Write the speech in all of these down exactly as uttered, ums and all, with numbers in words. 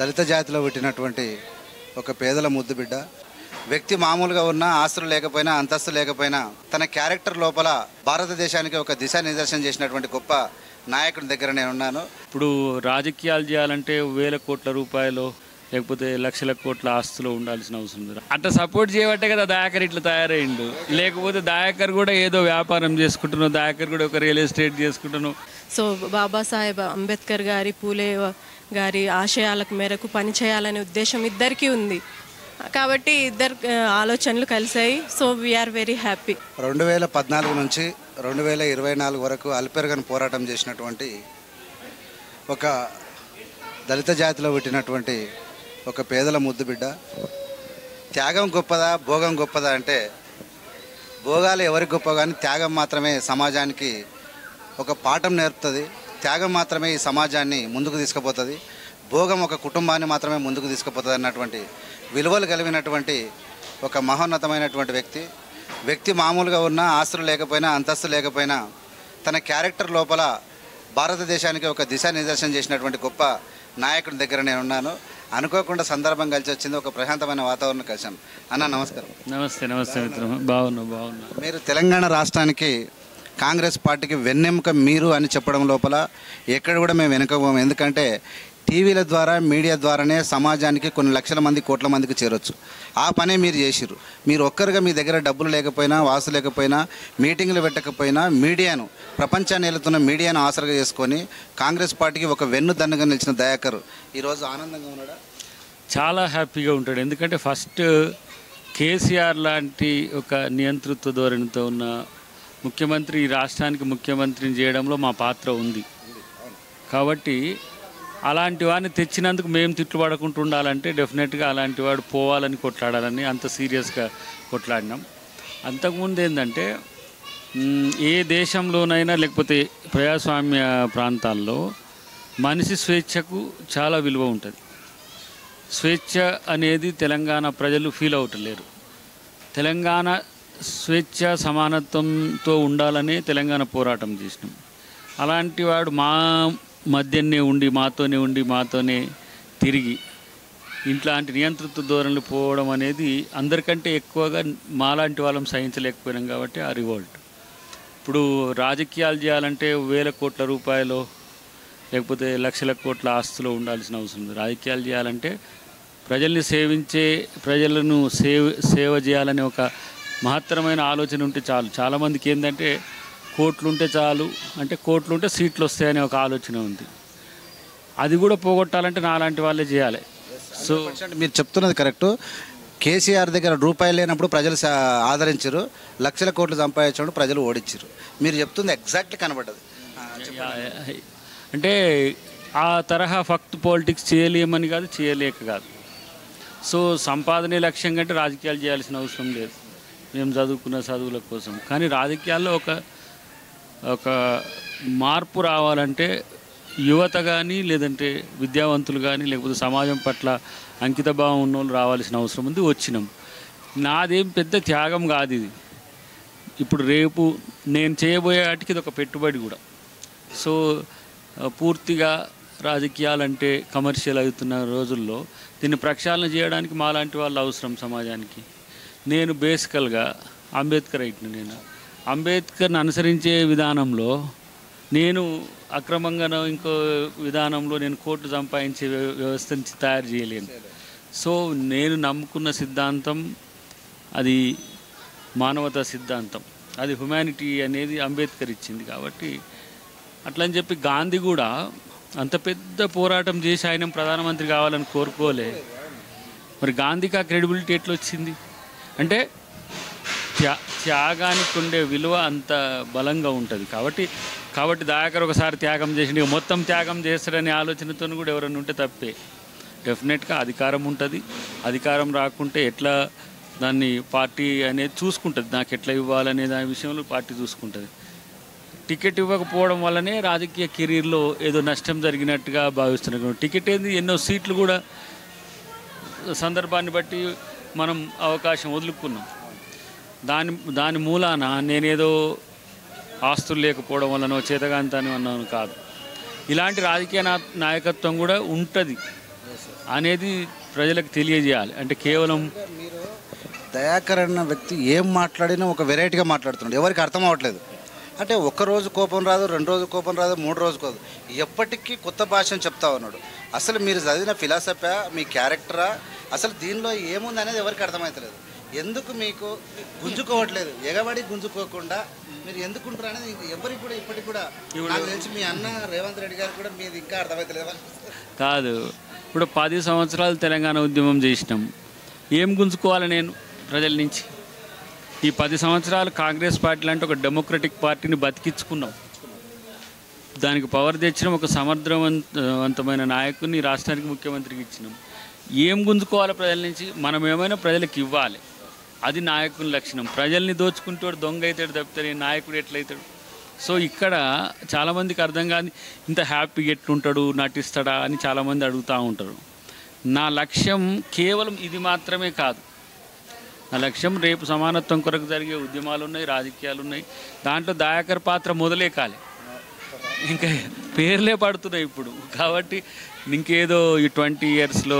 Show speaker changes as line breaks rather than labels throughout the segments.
దళిత జాతిలో పుట్టినటువంటి ఒక పేదల ముద్దు బిడ్డ. వ్యక్తి మామూలుగా ఉన్న ఆస్తులు లేకపోయినా అంతస్తు లేకపోయినా తన క్యారెక్టర్ లోపల భారతదేశానికి ఒక దిశానిర్దేశం చేసినటువంటి గొప్ప నాయకుడి దగ్గర నేను ఉన్నాను.
ఇప్పుడు రాజకీయాలు చేయాలంటే వేల కోట్ల రూపాయలు లేకపోతే లక్షల కోట్ల ఆస్తులు ఉండాల్సిన అవసరం లేదు. అట్లా సపోర్ట్ చేయబట్టే కదా దయాకర్ ఇట్లా తయారైండు. లేకపోతే దయాకర్ కూడా ఏదో వ్యాపారం చేసుకుంటున్నావు, దయాకర్ కూడా ఒక రియల్ ఎస్టేట్ చేసుకుంటున్నావు.
సో బాబాసాహెబ్ అంబేద్కర్ గారి, పూలే గారి ఆశయాలకు మేరకు పనిచేయాలనే ఉద్దేశం ఇద్దరికీ ఉంది కాబట్టి ఇద్దరు ఆలోచనలు కలిసాయి. So we are very happy.
రెండు వేల పద్నాలుగు నుంచి రెండు వేల ఇరవై నాలుగు వరకు అల్పెరగని పోరాటం చేసినటువంటి ఒక దళిత జాతిలో పుట్టినటువంటి ఒక పేదల ముద్దు బిడ్డ. త్యాగం గొప్పదా భోగం గొప్పదా అంటే భోగాలు ఎవరికి గొప్ప కానీ త్యాగం మాత్రమే సమాజానికి ఒక పాఠం నేర్పుతుంది. త్యాగం మాత్రమే ఈ సమాజాన్ని ముందుకు తీసుకుపోతుంది. భోగం ఒక కుటుంబాన్ని మాత్రమే ముందుకు తీసుకుపోతుంది అన్నటువంటి విలువలు కలిగినటువంటి ఒక మహోన్నతమైనటువంటి వ్యక్తి. వ్యక్తి మామూలుగా ఉన్న ఆస్తులు లేకపోయినా అంతస్తు లేకపోయినా తన క్యారెక్టర్ లోపల భారతదేశానికి ఒక దిశానిర్దేశం చేసినటువంటి గొప్ప నాయకుడి దగ్గర నేను ఉన్నాను. అనుకోకుండా సందర్భం కలిసి వచ్చింది, ఒక ప్రశాంతమైన వాతావరణం కలిసాను. అన్న నమస్కారం.
నమస్తే. నమస్తే మిత్రమా. బాగున్నా బాగున్నా
మీరు తెలంగాణ రాష్ట్రానికి కాంగ్రెస్ పార్టీకి వెన్నెముక మీరు అని చెప్పడం లోపల ఎక్కడ కూడా మేము వెనుకపోము. ఎందుకంటే టీవీల ద్వారా మీడియా ద్వారానే సమాజానికి కొన్ని లక్షల మంది కోట్ల మందికి చేరొచ్చు. ఆ పనే మీరు చేసిర్రు. మీరు ఒక్కరుగా మీ దగ్గర డబ్బులు లేకపోయినా వాసు లేకపోయినా మీటింగ్లు పెట్టకపోయినా మీడియాను, ప్రపంచాన్ని వెళుతున్న మీడియాను ఆసరగా చేసుకొని కాంగ్రెస్ పార్టీకి ఒక వెన్ను దన్నుగా నిలిచిన దయాకర్ ఈరోజు ఆనందంగా ఉన్నాడా?
చాలా హ్యాపీగా ఉంటాడు. ఎందుకంటే ఫస్ట్ కేసీఆర్ లాంటి ఒక నియంతృత్వ ధోరణితో ఉన్న ముఖ్యమంత్రి ఈ రాష్ట్రానికి ముఖ్యమంత్రిని చేయడంలో మా పాత్ర ఉంది. కాబట్టి అలాంటి వాడిని తెచ్చినందుకు మేము తిట్లు పడకుండా ఉండాలంటే డెఫినెట్గా అలాంటి వాడు పోవాలని కొట్లాడాలని అంత సీరియస్గా కొట్లాడినాం. అంతకుముందు ఏంటంటే ఏ దేశంలోనైనా లేకపోతే ప్రజాస్వామ్య ప్రాంతాల్లో మనిషి స్వేచ్ఛకు చాలా విలువ ఉంటుంది. స్వేచ్ఛ అనేది తెలంగాణ ప్రజలు ఫీల్ అవుతలేరు. తెలంగాణ స్వేచ్ఛ సమానత్వంతో ఉండాలని తెలంగాణ పోరాటం చేసినాం. అలాంటి వాడు మా మధ్యనే ఉండి మాతోనే ఉండి మాతోనే తిరిగి ఇట్లాంటి నియంతృత్వ ధోరణులు పోవడం అనేది అందరికంటే ఎక్కువగా మాలాంటి వాళ్ళం సహించలేకపోయినాం. కాబట్టి ఆ రివోల్ట్. ఇప్పుడు రాజకీయాలు చేయాలంటే వేల కోట్ల రూపాయలు లేకపోతే లక్షల కోట్ల ఆస్తులు ఉండాల్సిన అవసరం లేదు. రాజకీయాలు చేయాలంటే ప్రజల్ని సేవించే, ప్రజలను సేవ సేవ చేయాలనే ఒక మహత్తరమైన ఆలోచన ఉంటే చాలు. చాలామందికి ఏంటంటే కోట్లుంటే చాలు అంటే కోట్లుంటే సీట్లు వస్తాయనే ఒక ఆలోచన ఉంది. అది కూడా పోగొట్టాలంటే నాలాంటి వాళ్ళే చేయాలి. సో
మీరు చెప్తున్నది కరెక్టు. కేసీఆర్ దగ్గర రూపాయలు లేనప్పుడు ప్రజలు ఆదరించారు, లక్షల కోట్లు సంపాదించినప్పుడు ప్రజలు ఓడించారు. మీరు చెప్తుంది ఎగ్జాక్ట్లీ కనబడ్డది.
అంటే ఆ తరహా ఫక్త్ పాలిటిక్స్ చేయలేమని కాదు, చేయలేక కాదు. సో సంపాదనే లక్ష్యం కంటే రాజకీయాలు చేయాల్సిన అవసరం లేదు. మేము చదువుకున్న చదువుల కోసం. కానీ రాజకీయాల్లో ఒక ఒక మార్పు రావాలంటే యువత కానీ లేదంటే విద్యావంతులు కానీ లేకపోతే సమాజం పట్ల అంకిత భావం ఉన్న వాళ్ళు రావాల్సిన అవసరం ఉంది. వచ్చినాం. నాదేం పెద్ద త్యాగం కాదు ఇది. ఇప్పుడు రేపు నేను చేయబోయే వాటికి ఇది ఒక పెట్టుబడి కూడా. సో పూర్తిగా రాజకీయాలంటే కమర్షియల్ అవుతున్న రోజుల్లో దీన్ని ప్రక్షాళన చేయడానికి మాలాంటి వాళ్ళు అవసరం సమాజానికి. నేను బేసికల్గా అంబేద్కర్ అయిట్ను. నేను అంబేద్కర్ని అనుసరించే విధానంలో నేను అక్రమంగానో ఇంకో విధానంలో నేను కోర్టు సంపాదించే వ్యవస్థని తయారు చేయలేను. సో నేను నమ్ముకున్న సిద్ధాంతం అది మానవతా సిద్ధాంతం, అది హ్యుమానిటీ అనేది అంబేద్కర్ ఇచ్చింది. కాబట్టి అట్లని చెప్పి గాంధీ కూడా అంత పెద్ద పోరాటం చేసి ఆయన ప్రధానమంత్రి కావాలని కోరుకోలే. మరి గాంధీకి ఆ క్రెడిబిలిటీ ఎట్లా వచ్చింది అంటే త్యా త్యాగానికి ఉండే విలువ అంత బలంగా ఉంటుంది. కాబట్టి కాబట్టి దయాకర్ ఒకసారి త్యాగం చేసిండు, మొత్తం త్యాగం చేస్తాడనే ఆలోచనతో కూడా ఎవరైనా ఉంటే తప్పే. డెఫినెట్గా అధికారం ఉంటుంది. అధికారం రాకుంటే ఎట్లా దాన్ని పార్టీ అనేది చూసుకుంటుంది. నాకు ఎట్లా ఇవ్వాలనే దాని విషయంలో పార్టీ చూసుకుంటుంది. టికెట్ ఇవ్వకపోవడం వల్లనే రాజకీయ కెరీర్లో ఏదో నష్టం జరిగినట్టుగా భావిస్తున్నాను. టికెట్ ఏంది, ఎన్నో సీట్లు కూడా సందర్భాన్ని బట్టి మనం అవకాశం వదులుకున్నాం. దాని దాని మూలాన నేనేదో ఆస్తులు లేకపోవడం వల్లనో చేతగాంతాన్ని అన్నాను కాదు. ఇలాంటి రాజకీయ నాయకత్వం కూడా ఉంటుంది. అనేది ప్రజలకు తెలియజేయాలి. అంటే కేవలం
మీరు దయాకర్ అన్న వ్యక్తి ఏం మాట్లాడినా ఒక వెరైటీగా మాట్లాడుతున్నాడు, ఎవరికి అర్థం అవ్వట్లేదు. అంటే ఒక్క రోజు కోపం రాదు, రెండు రోజు కోపం రాదు, మూడు రోజు కాదు, ఎప్పటికీ కొత్త భాషను చెప్తా ఉన్నాడు. అసలు మీరు చదివిన ఫిలాసఫీ, మీ క్యారెక్టరా, అసలు దీనిలో ఏముంది అనేది ఎవరికి అర్థమవుతలేదు. ఎందుకు మీకు గుంజుకోవట్లేదు, ఎగబడి గుంజుకోకుండా మీరు ఎందుకుంటారు అనేది ఎవరికి కూడా ఇప్పటికి కూడా నాకు తెలిసి మీ అన్న రేవంత్ రెడ్డి గారికి కూడా మీది ఇంకా అర్థమవుతలేదా?
కాదు, ఇప్పుడు పది సంవత్సరాలు తెలంగాణ ఉద్యమం చేసినాం, ఏం గుంజుకోవాలి నేను ప్రజల నుంచి? ఈ పది సంవత్సరాలు కాంగ్రెస్ పార్టీ లాంటి ఒక డెమోక్రటిక్ పార్టీని బతికించుకున్నాం, దానికి పవర్ తెచ్చినాం, ఒక సమర్థవంతమైన నాయకుడిని రాష్ట్రానికి ముఖ్యమంత్రికి ఇచ్చినాం. ఏం గుంజుకోవాలి ప్రజల నుంచి? మనం ఏమైనా ప్రజలకు ఇవ్వాలి, అది నాయకుని లక్షణం. ప్రజల్ని దోచుకుంటాడు దొంగ అవుతాడు తప్పితే నాయకుడు ఎట్లయితాడు? సో ఇక్కడ చాలామందికి అర్థం కాదు, ఇంత హ్యాపీగా ఎట్లుంటాడు, నటిస్తాడా అని చాలామంది అడుగుతూ ఉంటారు. నా లక్ష్యం కేవలం ఇది మాత్రమే కాదు. నా లక్ష్యం రేపు సమానత్వం కొరకు జరిగే ఉద్యమాలు ఉన్నాయి, రాజకీయాలు ఉన్నాయి, దాంట్లో దయాకర్ పాత్ర మొదలే కాలే, ఇంకా పేర్లే పడుతున్నాయి ఇప్పుడు. కాబట్టి ఇంకేదో ఈ ట్వంటీ ఇయర్స్లో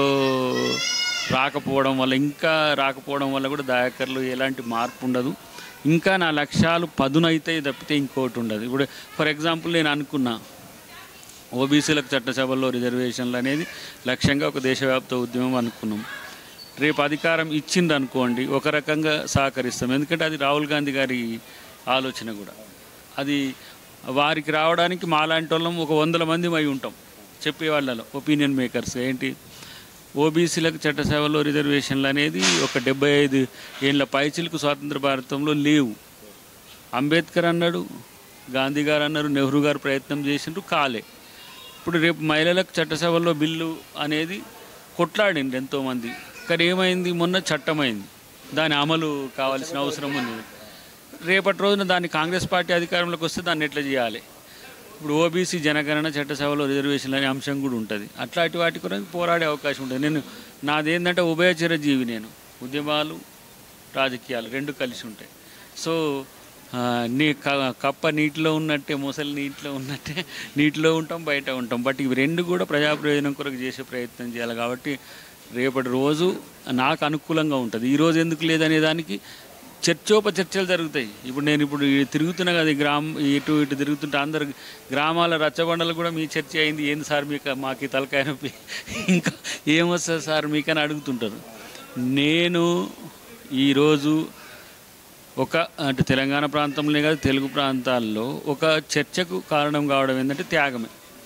రాకపోవడం వల్ల, ఇంకా రాకపోవడం వల్ల కూడా దయాకర్లో ఎలాంటి మార్పు ఉండదు. ఇంకా నా లక్ష్యాలు పదునైతాయి తప్పితే ఇంకోటి ఉండదు. ఇప్పుడు ఫర్ ఎగ్జాంపుల్ నేను అనుకున్నా ఓబీసీలకు చట్టసభల్లో రిజర్వేషన్లు అనేది లక్ష్యంగా ఒక దేశవ్యాప్త ఉద్యమం అనుకున్నాం. రేపు అధికారం ఇచ్చింది అనుకోండి, ఒక రకంగా సహకరిస్తాం, ఎందుకంటే అది రాహుల్ గాంధీ గారి ఆలోచన కూడా. అది వారికి రావడానికి మాలాంటి వాళ్ళం ఒక వందల మంది అయి ఉంటాం చెప్పేవాళ్ళలో, ఒపీనియన్ మేకర్స్. ఏంటి ఓబీసీలకు చట్టసభలో రిజర్వేషన్లు అనేది ఒక డెబ్బై ఐదు ఏళ్ళ పైచిలకు స్వాతంత్ర భారతంలో లేవు. అంబేద్కర్ అన్నాడు, గాంధీ గారు అన్నారు, నెహ్రూ గారు ప్రయత్నం చేసిండ్రు, కాలే. ఇప్పుడు రేపు మహిళలకు చట్టసభలో బిల్లు అనేది కొట్లాడింది ఎంతోమంది, కానీ ఏమైంది? మొన్న చట్టమైంది, దాని అమలు కావాల్సిన అవసరం ఉంది. రేపటి రోజున దాన్ని కాంగ్రెస్ పార్టీ అధికారంలోకి వస్తే దాన్ని ఎట్లా చేయాలి? ఇప్పుడు ఓబీసీ జనగణన చట్టసభలో రిజర్వేషన్లు అనే అంశం కూడా ఉంటుంది. అట్లాంటి వాటి కొరకు పోరాడే అవకాశం ఉంటుంది. నేను నాదేంటంటే ఉభయచర జీవి, నేను ఉద్యమాలు రాజకీయాలు రెండు కలిసి ఉంటాయి. సో నీ కప్ప నీటిలో ఉన్నట్టే, మొసలి నీటిలో ఉన్నట్టే, నీటిలో ఉంటాం, బయట ఉంటాం. బట్ ఇవి రెండు కూడా ప్రజా ప్రయోజనం కొరకు చేసే ప్రయత్నం చేయాలి. కాబట్టి రేపటి రోజు నాకు అనుకూలంగా ఉంటుంది. ఈరోజు ఎందుకు లేదనే దానికి చర్చోపచర్చలు జరుగుతాయి. ఇప్పుడు నేను ఇప్పుడు తిరుగుతున్నా కదా, గ్రామం ఇటు ఇటు తిరుగుతుంటే అందరు గ్రామాల రచ్చబండలు కూడా మీ చర్చ అయింది, ఏంది సార్ మీకు మాకు తలకాయ నొప్పి, ఇంకా ఏమొస్తుంది సార్ మీకని అడుగుతుంటారు. నేను ఈరోజు ఒక అంటే తెలంగాణ ప్రాంతంలో కాదు, తెలుగు ప్రాంతాల్లో ఒక చర్చకు కారణం కావడం ఏంటంటే త్యాగమే.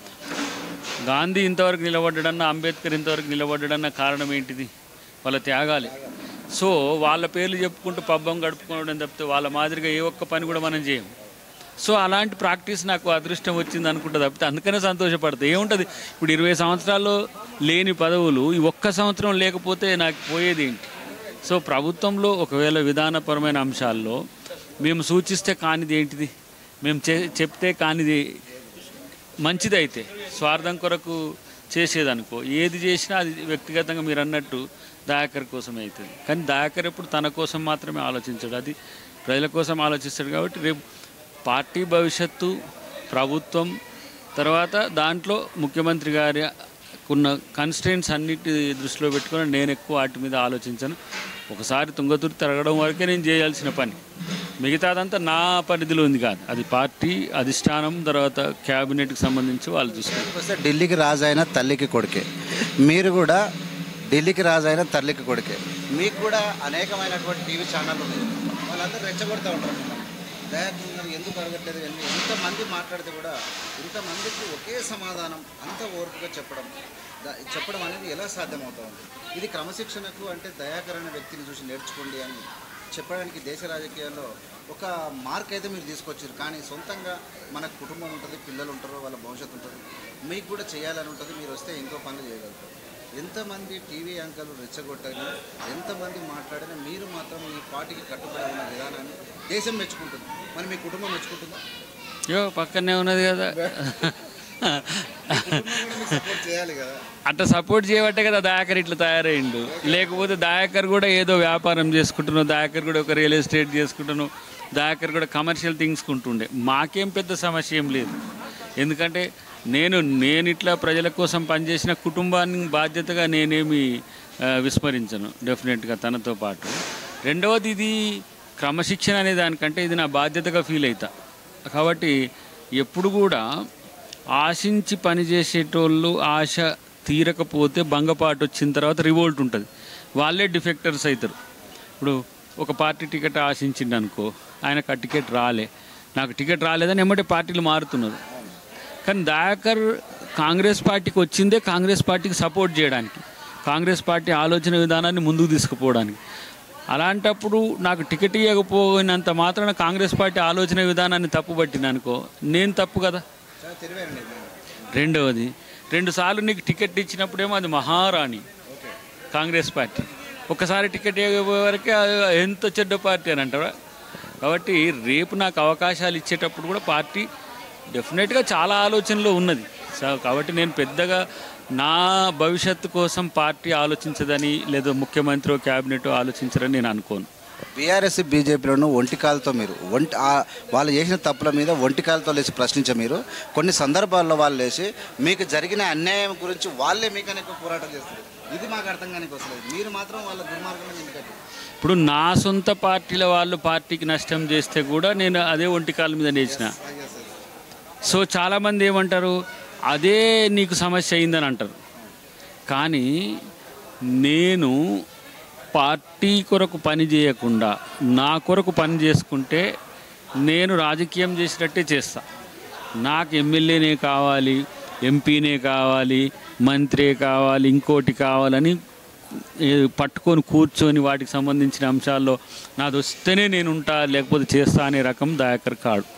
గాంధీ ఇంతవరకు నిలబడ్డాడన్న, అంబేద్కర్ ఇంతవరకు నిలబడ్డాడన్న కారణం ఏంటిది? వాళ్ళ త్యాగాలే. సో వాళ్ళ పేర్లు చెప్పుకుంటూ పబ్బం గడుపుకోవడం తప్పితే వాళ్ళ మాదిరిగా ఏ ఒక్క పని కూడా మనం చేయం. సో అలాంటి ప్రాక్టీస్ నాకు అదృష్టం వచ్చింది అనుకుంటా తప్పితే అందుకనే సంతోషపడతాయి. ఏముంటుంది ఇప్పుడు ఇరవై సంవత్సరాల్లో లేని పదవులు ఈ ఒక్క సంవత్సరం లేకపోతే నాకు పోయేది ఏంటి? సో ప్రభుత్వంలో ఒకవేళ విధానపరమైన అంశాల్లో మేము సూచిస్తే కానిది ఏంటిది, మేము చె చెప్తే కానిది మంచిది అయితే స్వార్థం కొరకు చేసేదనుకో, ఏది చేసినా అది వ్యక్తిగతంగా మీరు అన్నట్టు దయాకర్ కోసమే అవుతుంది. కానీ దయాకర్ ఎప్పుడు తన కోసం మాత్రమే ఆలోచించాడు, అది ప్రజల కోసం ఆలోచిస్తాడు. కాబట్టి రేపు పార్టీ భవిష్యత్తు, ప్రభుత్వం, తర్వాత దాంట్లో ముఖ్యమంత్రి గారి ఉన్న కన్స్ట్రెయింట్స్ అన్నిటి దృష్టిలో పెట్టుకొని నేను ఎక్కువ వాటి మీద ఆలోచించాను. ఒకసారి తుంగతుర్తి తిరగడం వరకే నేను చేయాల్సిన పని, మిగతాదంతా నా పరిధిలో ఉంది కాదు, అది పార్టీ అధిష్టానం తర్వాత క్యాబినెట్కి సంబంధించి వాళ్ళు చూసుకుంటారు.
ఢిల్లీకి రాజైన తల్లికి కొడుకే, మీరు కూడా ఢిల్లీకి రాజైన తల్లికి కొడుకే. మీకు కూడా అనేకమైనటువంటి టీవీ ఛానళ్ళు ఉన్నాయి, వాళ్ళందరూ రెచ్చగొడుతూ ఉంటారు. దయాకర్ ఎందుకు అడగట్లేదు అని ఇంతమంది మాట్లాడితే కూడా ఇంతమందికి ఒకే సమాధానం అంత ఓర్పుగా చెప్పడం చెప్పడం అనేది ఎలా సాధ్యమవుతూ ఉంది? ఇది క్రమశిక్షణకు అంటే దయాకర్ అనే వ్యక్తిని చూసి నేర్చుకోండి అని చెప్పడానికి దేశ రాజకీయాల్లో ఒక మార్క్ అయితే మీరు తీసుకొచ్చారు. కానీ సొంతంగా మనకు కుటుంబం ఉంటుంది, పిల్లలు ఉంటారు, వాళ్ళ భవిష్యత్తు ఉంటుంది, మీకు కూడా చేయాలని ఉంటుంది, మీరు వస్తే ఇంకో పనులు చేయగలుగుతారు. ఎంతమంది టీవీ యాంకర్లు రెచ్చగొట్టినా, ఎంతమంది మాట్లాడినా మీరు మాత్రం ఈ పార్టీకి కట్టుబడి ఉన్న విధానాన్ని దేశం మెచ్చుకుంటుంది. మరి మీ కుటుంబం మెచ్చుకుంటుందా?
యో పక్కనే ఉన్నది కదా,
చేయాలి కదా.
అట్లా సపోర్ట్ చేయబట్టే కదా దయాకర్ ఇట్లా తయారయ్యిండు. లేకపోతే దయాకర్ కూడా ఏదో వ్యాపారం చేసుకుంటున్నావు, దయాకర్ కూడా ఒక రియల్ ఎస్టేట్ చేసుకుంటున్నావు, దయాకర్ కూడా కమర్షియల్ థింగ్స్ ఉంటుండే. మాకేం పెద్ద సమస్య ఏం లేదు, ఎందుకంటే నేను నేను ఇట్లా ప్రజల కోసం పనిచేసిన కుటుంబాన్ని బాధ్యతగా నేనేమి ఆ, విస్మరించను డెఫినెట్గా తనతో పాటు. రెండవది ఇది క్రమశిక్షణ అనే దానికంటే ఇది నా బాధ్యతగా ఫీల్ అవుతా. కాబట్టి ఎప్పుడు కూడా ఆశించి పనిచేసేటోళ్ళు ఆశ తీరకపోతే భంగపాటు వచ్చిన తర్వాత రివోల్ట్ ఉంటుంది, వాళ్ళే డిఫెక్టర్స్ అవుతారు. ఇప్పుడు ఒక పార్టీ టికెట్ ఆశించిండు అనుకో, ఆయనకు ఆ టికెట్ రాలే, నాకు టికెట్ రాలేదని ఎమ్మటే పార్టీలు మారుతున్నారు. కానీ దయాకర్ కాంగ్రెస్ పార్టీకి వచ్చిందే కాంగ్రెస్ పార్టీకి సపోర్ట్ చేయడానికి, కాంగ్రెస్ పార్టీ ఆలోచన విధానాన్ని ముందుకు తీసుకుపోవడానికి. అలాంటప్పుడు నాకు టికెట్ ఇవ్వకపోయినంత మాత్రాన కాంగ్రెస్ పార్టీ ఆలోచన విధానాన్ని తప్పుపట్టిన అనుకో, నేను తప్పు కదా. రెండవది, రెండుసార్లు నీకు టికెట్ ఇచ్చినప్పుడేమో అది మహారాణి కాంగ్రెస్ పార్టీ, ఒక్కసారి టికెట్ ఇవ్వకపోయే వరకే ఎంత చెడ్డ పార్టీ అని అంటారా. కాబట్టి రేపు నాకు అవకాశాలు ఇచ్చేటప్పుడు కూడా పార్టీ డెఫినెట్గా చాలా ఆలోచనలో ఉన్నది. సో కాబట్టి నేను పెద్దగా నా భవిష్యత్తు కోసం పార్టీ ఆలోచించదని లేదా ముఖ్యమంత్రి క్యాబినెట్ ఆలోచించరని నేను అనుకోను.
బీఆర్ఎస్ బీజేపీలను ఒంటికాలతో మీరు ఒంటి వాళ్ళు చేసిన తప్పుల మీద ఒంటికాలతో లేచి ప్రశ్నించే మీరు కొన్ని సందర్భాల్లో వాళ్ళు లేచి మీకు జరిగిన అన్యాయం గురించి వాళ్ళే మీకనే పోరాటం చేస్తారు. ఇది మాకు అర్థం కానీ వస్తుంది, మీరు మాత్రం వాళ్ళ దుర్మార్గం ఎందుకంటే.
ఇప్పుడు నా సొంత పార్టీల వాళ్ళు పార్టీకి నష్టం చేస్తే కూడా నేను అదే ఒంటికాల మీద లేచిన. సో చాలామంది ఏమంటారు, అదే నీకు సమస్య అయిందని అంటారు. కానీ నేను పార్టీ కొరకు పని చేయకుండా నా కొరకు పని చేసుకుంటే నేను రాజకీయం చేసినట్టే చేస్తా. నాకు ఎమ్మెల్యేనే కావాలి, ఎంపీనే కావాలి, మంత్రే కావాలి, ఇంకోటి కావాలని పట్టుకొని కూర్చొని వాటికి సంబంధించిన అంశాల్లో నాది వస్తేనే నేను ఉంటా లేకపోతే చేస్తా అనే రకం దయాకర్ కాడు.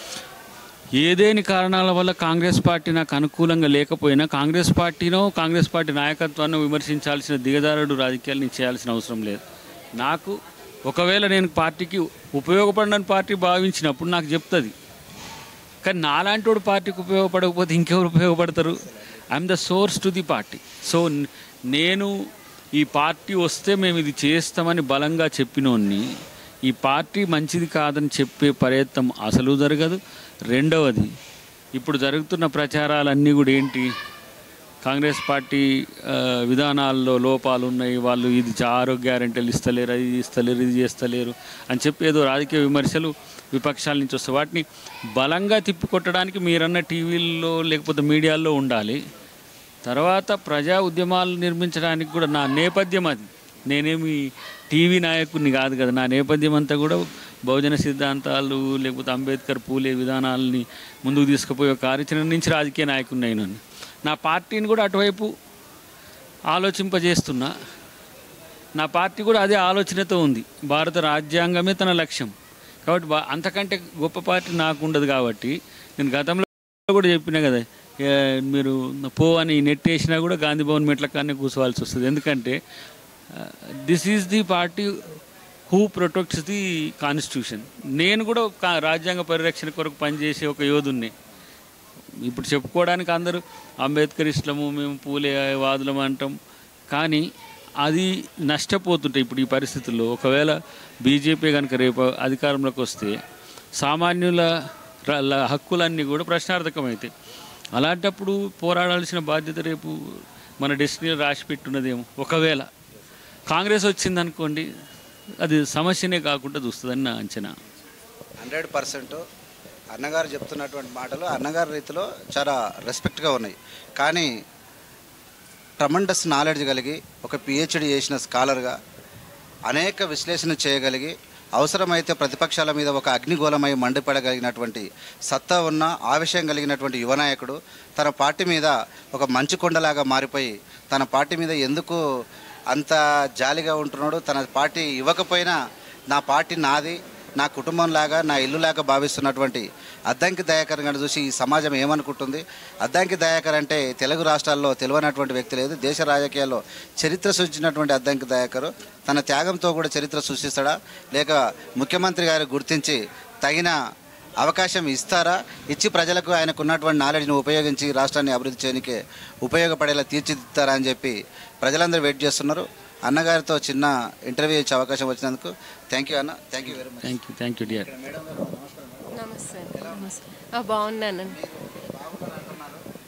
ఏదేని కారణాల వల్ల కాంగ్రెస్ పార్టీ నాకు అనుకూలంగా లేకపోయినా కాంగ్రెస్ పార్టీనో కాంగ్రెస్ పార్టీ నాయకత్వాన్ని విమర్శించాల్సిన దిగజారుడు రాజకీయాలు నేను చేయాల్సిన అవసరం లేదు. నాకు ఒకవేళ నేను పార్టీకి ఉపయోగపడని పార్టీ భావించినప్పుడు నాకు చెప్తుంది. కానీ నాలాంటి వాడు పార్టీకి ఉపయోగపడకపోతే ఇంకెవరు ఉపయోగపడతారు? I'm the source to the party. So నేను ఈ పార్టీ వస్తే మేము ఇది చేస్తామని బలంగా చెప్పినోన్ని ఈ పార్టీ మంచిది కాదని చెప్పే ప్రయత్నం అసలు జరగదు. రెండవది, ఇప్పుడు జరుగుతున్న ప్రచారాలన్నీ కూడా ఏంటి, కాంగ్రెస్ పార్టీ విధానాల్లో లోపాలు ఉన్నాయి, వాళ్ళు ఇది ఆరోగ్య గ్యారెంటీలు ఇస్తలేరు, అది ఇస్తలేరు, ఇది చేస్తలేరు అని చెప్పి ఏదో రాజకీయ విమర్శలు విపక్షాల నుంచి వస్తాయి. వాటిని బలంగా తిప్పికొట్టడానికి మీరన్న టీవీల్లో లేకపోతే మీడియాల్లో ఉండాలి. తర్వాత ప్రజా ఉద్యమాలు నిర్మించడానికి కూడా నా నేపథ్యం అది. నేనేమి టీవీ నాయకుడిని కాదు కదా. నా నేపథ్యం అంతా కూడా బహుజన సిద్ధాంతాలు లేకపోతే అంబేద్కర్ పూలే విధానాలని ముందుకు తీసుకుపోయే కార్యాచరణ నుంచి రాజకీయ నాయకుడిని అయినాను. నా పార్టీని కూడా అటువైపు ఆలోచింపజేస్తున్నా. నా పార్టీ కూడా అదే ఆలోచనతో ఉంది. భారత రాజ్యాంగమే తన లక్ష్యం. కాబట్టి అంతకంటే గొప్ప పార్టీ నాకు ఉండదు. కాబట్టి నేను గతంలో కూడా చెప్పినా కదా, మీరు పో అని నెట్టేసినా కూడా గాంధీ భవన్ మెట్ల కానీ కూర్చోవాల్సి వస్తుంది. ఎందుకంటే this is the party who protects the constitution. నేను కూడా రాజ్యాంగ పరిరక్షణ కొరకు పనిచేసే ఒక యోధుని. ఇప్పుడు చెప్పుకోవడానికి అందరూ అంబేద్కర్ ఇష్టము, మేము పూలే వాదులం అంటాం. కానీ అది నష్టపోతుంటాయి ఇప్పుడు ఈ పరిస్థితుల్లో. ఒకవేళ బీజేపీ కనుక రేపు అధికారంలోకి వస్తే సామాన్యుల హక్కులన్నీ కూడా ప్రశ్నార్థకమవుతాయి. అలాంటప్పుడు పోరాడాల్సిన బాధ్యత రేపు మన డెస్టినీలో రాసి పెట్టున్నదేమో. ఒకవేళ కాంగ్రెస్ వచ్చిందనుకోండి, అది సమస్యనే కాకుండా చూస్తుందని నా అంచనా.
హండ్రెడ్ పర్సెంట్ అన్నగారు చెప్తున్నటువంటి మాటలు అన్నగారి రీతిలో చాలా రెస్పెక్ట్గా ఉన్నాయి. కానీ ట్రమండస్ నాలెడ్జ్ కలిగి ఒక పిహెచ్డి చేసిన స్కాలర్గా అనేక విశ్లేషణ చేయగలిగి అవసరమైతే ప్రతిపక్షాల మీద ఒక అగ్నిగోళమై మండిపడగలిగినటువంటి సత్తా ఉన్న ఆవేశం కలిగినటువంటి యువ నాయకుడు తన పార్టీ మీద ఒక మంచు కొండలాగా మారిపోయి తన పార్టీ మీద ఎందుకు అంత జాలిగా ఉంటున్నాడు. తన పార్టీ ఇవ్వకపోయినా నా పార్టీ నాది, నా కుటుంబంలాగా, నా ఇల్లులాగా భావిస్తున్నటువంటి అద్దంకి దయాకర్ గారిని చూసి ఈ సమాజం ఏమనుకుంటుంది? అద్దంకి దయాకర్ అంటే తెలుగు రాష్ట్రాల్లో తెలియనటువంటి వ్యక్తి లేదు. దేశ రాజకీయాల్లో చరిత్ర సృష్టించినటువంటి అద్దంకి దయాకర్ తన త్యాగంతో కూడా చరిత్ర సృష్టిస్తాడా, లేక ముఖ్యమంత్రి గారు గుర్తించి తగిన అవకాశం ఇస్తారా, ఇచ్చి ప్రజలకు ఆయనకు ఉన్నటువంటి నాలెడ్జ్ని ఉపయోగించి రాష్ట్రాన్ని అభివృద్ధి చేయడానికే ఉపయోగపడేలా తీర్చిదిద్దారా అని చెప్పి ప్రజలందరూ వెయిట్ చేస్తున్నారు. అన్నగారితో చిన్న ఇంటర్వ్యూ ఇచ్చే అవకాశం వచ్చినందుకు థ్యాంక్ యూ అన్న. Thank you very much.
Thank you thank you dear.
నమస్తే. బాగున్నానండి.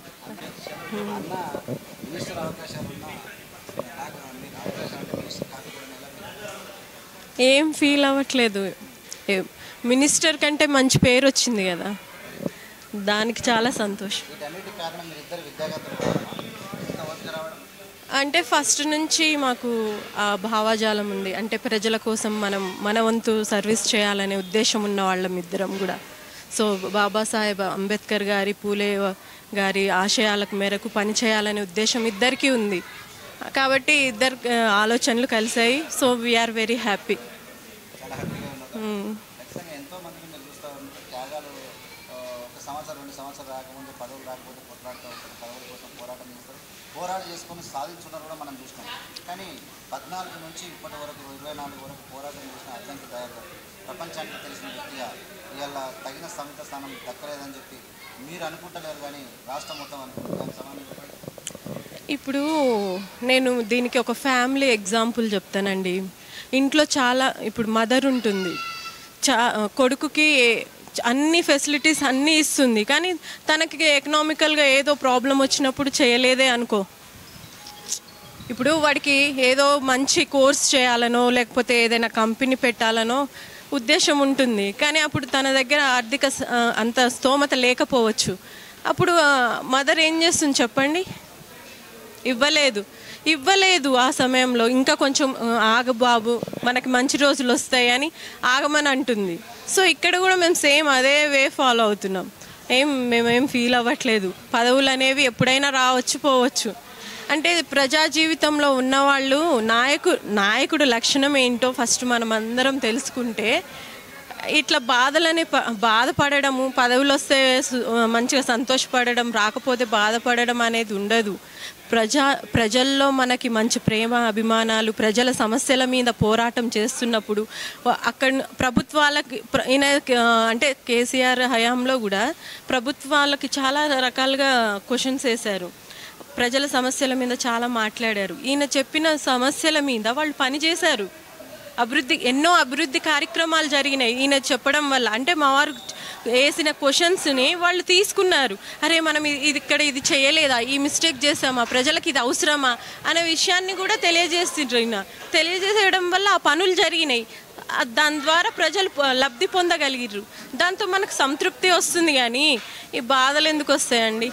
అన్న మినిస్టర్ అవకాశాలు ఉన్నా నాకు మీకు అవకాశం అంటే మినిస్టర్ కాకపోవడం ఎలా?
ఏం ఫీల్ అవ్వట్లేదు. ఏ- మినిస్టర్ కంటే మంచి పేరు వచ్చింది కదా, దానికి చాలా సంతోషం.
వీటన్నిటికి కారణం మీరు ఇద్దరు విద్యాగతులు కావడమా? ఇంత వరకు రావడం
అంటే ఫస్ట్ నుంచి మాకు ఆ భావాజాలం ఉంది. అంటే ప్రజల కోసం మనం మన వంతు సర్వీస్ చేయాలనే ఉద్దేశం ఉన్న వాళ్ళం ఇద్దరం కూడా. సో బాబాసాహెబ్ అంబేద్కర్ గారి, పూలే గారి ఆశయాలకు మేరకు పనిచేయాలనే ఉద్దేశం ఇద్దరికీ ఉంది. కాబట్టి ఇద్దరు ఆ, ఆలోచనలు కలిసాయి. So we are very happy.
చాలా హ్యాపీగా ఉన్నారు. ఖచ్చితంగా ఎంతో మందిని మీరు చూస్తూ ఉంటారు. త్యాగాలు ఆ, ఒక సంవత్సరం రెండు సంవత్సరాలు రాకముందు పదవులు రాకపోతే కొట్లాడుతూ ఉంటారు, పదవుల కోసం పోరాటం చేస్తారు. పోరాటం చేసుకొని సాధించున్నారు కూడా మనం చూసినాం. కానీ పద్నాలుగు నుంచి ఇప్పటి వరకు ఇరవై నాలుగు వరకు పోరాటం చేసిన అద్దంకి దయాకర్ గారు ప్రపంచానికి తెలిసిన వ్యక్తిగా ఇవాళ తగిన సమిత స్థానం దక్కలేదని చెప్పి మీరు అనుకుంటలేరు, కానీ రాష్ట్రం మొత్తం అనుకుంటారు. సమానం చెప్పండి.
ఇప్పుడు నేను దీనికి ఒక ఫ్యామిలీ ఎగ్జాంపుల్ చెప్తానండి. ఇంట్లో చాలా ఇప్పుడు మదర్ ఉంటుంది, చా కొడుకుకి అన్ని ఫెసిలిటీస్ అన్నీ ఇస్తుంది, కానీ తనకి ఎకనామికల్గా ఏదో ప్రాబ్లం వచ్చినప్పుడు చేయలేదే అనుకో. ఇప్పుడు వాడికి ఏదో మంచి కోర్స్ చేయాలనో లేకపోతే ఏదైనా కంపెనీ పెట్టాలనో ఉద్దేశం ఉంటుంది, కానీ అప్పుడు తన దగ్గర ఆర్థిక స- అంత స్తోమత లేకపోవచ్చు. అప్పుడు మదర్ ఏం చేస్తుంది చెప్పండి? ఇవ్వలేదు ఇవ్వలేదు ఆ సమయంలో ఇంకా కొంచెం ఆ, ఆగు బాబు, మనకి మంచి రోజులు వస్తాయి అని ఆగమని అంటుంది. సో ఇక్కడ కూడా మేము సేమ్ అదే వే ఫాలో అవుతున్నాం. ఏం మేమేం ఫీల్ అవ్వట్లేదు. పదవులు అనేవి ఎప్పుడైనా రావచ్చు పోవచ్చు. అంటే ప్రజా జీవితంలో ఉన్నవాళ్ళు నాయకు నాయకుడు లక్షణం ఏంటో ఫస్ట్ మనం అందరం తెలుసుకుంటే ఇట్లా బాధలని ప బాధపడడము, పదవులు వస్తే సు- మంచిగా సంతోషపడడం, రాకపోతే బాధపడడం అనేది ఉండదు. ప్రజా ప్రజల్లో మనకి మంచి ప్రేమ అభిమానాలు, ప్రజల సమస్యల మీద పోరాటం చేస్తున్నప్పుడు వ- అక్కడ ప్రభుత్వాలకి ప్ర- ఈయన ఆ, అంటే కేసీఆర్ హయాంలో కూడా ప్రభుత్వాలకి చాలా రకాలుగా క్వశ్చన్స్ వేశారు. ప్రజల సమస్యల మీద చాలా మాట్లాడారు. ఈయన చెప్పిన సమస్యల మీద వాళ్ళు పనిచేశారు. అభివృద్ధి ఎన్నో అభివృద్ధి కార్యక్రమాలు జరిగినాయి ఈయన చెప్పడం వల్ల. అంటే మా వారు వేసిన క్వశ్చన్స్ని వాళ్ళు తీసుకున్నారు. అరే మనం ఇది ఇది ఇక్కడ ఇది చేయలేదా, ఈ మిస్టేక్ చేసామా, ప్రజలకు ఇది అవసరమా అనే విషయాన్ని కూడా తెలియజేస్తుండ్రు. ఈయన తెలియజేయడం వల్ల ఆ పనులు జరిగినాయి. ఆ దాని ద్వారా ప్రజలు ప- లబ్ధి పొందగలిగిర్రు. దాంతో మనకు సంతృప్తి వస్తుంది, కానీ ఈ బాధలు ఎందుకు వస్తాయండి?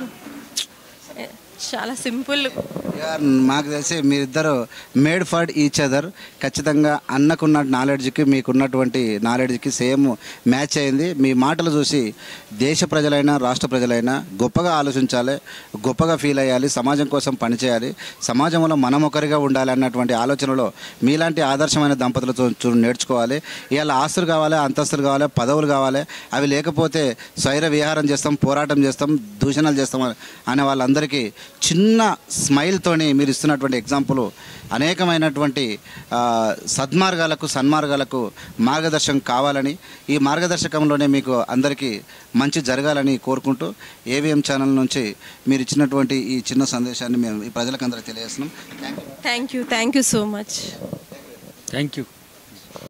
చాలా సింపుల్.
ఇక మాకు తెలిసి మీరిద్దరు మేడ్ ఫర్ ఈచ్ అదర్. ఖచ్చితంగా అన్నకున్న నాలెడ్జ్కి మీకున్నటువంటి నాలెడ్జ్కి సేమ్ మ్యాచ్ అయింది. మీ మాటలు చూసి దేశ ప్రజలైనా రాష్ట్ర ప్రజలైనా గొప్పగా ఆలోచించాలి, గొప్పగా ఫీల్ అయ్యాలి, సమాజం కోసం పనిచేయాలి, సమాజంలో మనం ఒకరిగా ఉండాలి అన్నటువంటి ఆలోచనలో మీలాంటి ఆదర్శమైన దంపతులతో చూ నేర్చుకోవాలి. ఇవాళ ఆస్తులు కావాలి, అంతస్తులు కావాలి, పదవులు కావాలి, అవి లేకపోతే స్వైర విహారం చేస్తాం, పోరాటం చేస్తాం, దూషణలు చేస్తాం అనే వాళ్ళందరికీ చిన్న స్మైల్తోని మీరు ఇస్తున్నటువంటి ఎగ్జాంపుల్ అనేకమైనటువంటి ఆ, సద్మార్గాలకు సన్మార్గాలకు మార్గదర్శకం కావాలని, ఈ మార్గదర్శకంలోనే మీకు అందరికీ మంచి జరగాలని కోరుకుంటూ ఏవిఎం ఛానల్ నుంచి మీరు ఇచ్చినటువంటి ఈ చిన్న సందేశాన్ని మేము ఈ ప్రజలకు అందరికీ తెలియజేస్తున్నాం. Thank you.
Thank you thank you so much.
Thank you.